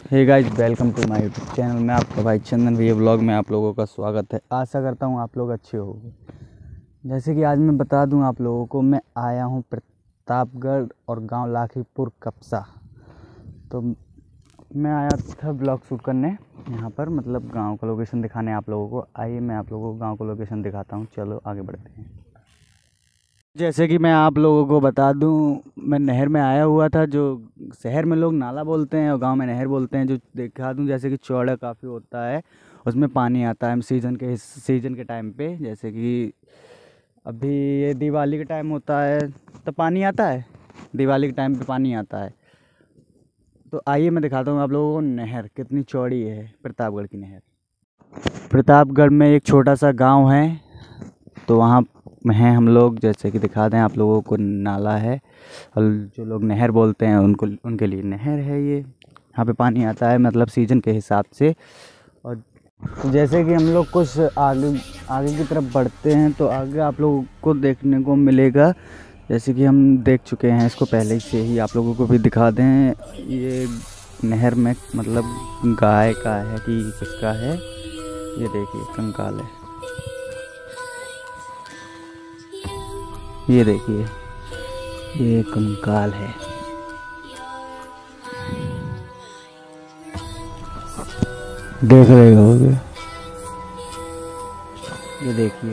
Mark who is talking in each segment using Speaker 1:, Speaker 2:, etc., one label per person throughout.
Speaker 1: Hey guys, welcome to my YouTube channel में आपका भाई चंदन भैया व्लॉग में आप लोगों का स्वागत है। आशा करता हूँ आप लोग अच्छे होंगे। जैसे कि आज मैं बता दूँ आप लोगों को, मैं आया हूँ प्रतापगढ़ और गांव लाखीपुर कपसा। तो मैं आया था ब्लॉग शूट करने यहाँ पर, मतलब गांव का लोकेशन दिखाने आप लोगों को। आइए मैं आप लोगों को गाँव का लोकेशन दिखाता हूँ। चलो आगे बढ़ते हैं। जैसे कि मैं आप लोगों को बता दूं, मैं नहर में आया हुआ था। जो शहर में लोग नाला बोलते हैं और गांव में नहर बोलते हैं। जो दिखा दूं, जैसे कि चौड़ा काफ़ी होता है, उसमें पानी आता है सीज़न के टाइम पे। जैसे कि अभी ये दिवाली के टाइम होता है तो पानी आता है, दिवाली के टाइम पे पानी आता है। तो आइए मैं दिखाता हूँ आप लोगों को नहर कितनी चौड़ी है, प्रतापगढ़ की नहर। प्रतापगढ़ में एक छोटा सा गाँव है, तो वहाँ में हैं हम लोग। जैसे कि दिखा दें आप लोगों को, नाला है और जो लोग नहर बोलते हैं उनके लिए नहर है ये। यहाँ पे पानी आता है मतलब सीज़न के हिसाब से। और जैसे कि हम लोग कुछ आगे आगे की तरफ बढ़ते हैं तो आगे आप लोगों को देखने को मिलेगा। जैसे कि हम देख चुके हैं इसको पहले से ही, आप लोगों को भी दिखा दें। ये नहर में मतलब गाय का है कि किसका है, ये देखिए कंकाल है। ये देखिए, ये कंकाल है। देख रहे होगे, ये देखिए।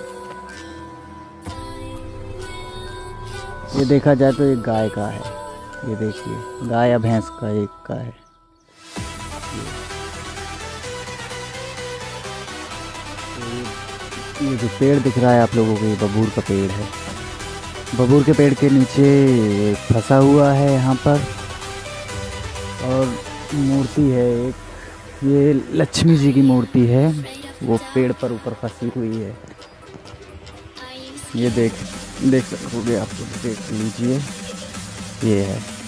Speaker 1: ये देखा जाए तो ये गाय का है। ये देखिए, गाय या भैंस का एक का है। ये जो पेड़ दिख रहा है आप लोगों को, ये बबूर का पेड़ है। बबूर के पेड़ के नीचे फंसा हुआ है यहाँ पर। और मूर्ति है एक, ये लक्ष्मी जी की मूर्ति है, वो पेड़ पर ऊपर फंसी हुई है। ये देख सकोगे आप लोग, देख लीजिए, ये है।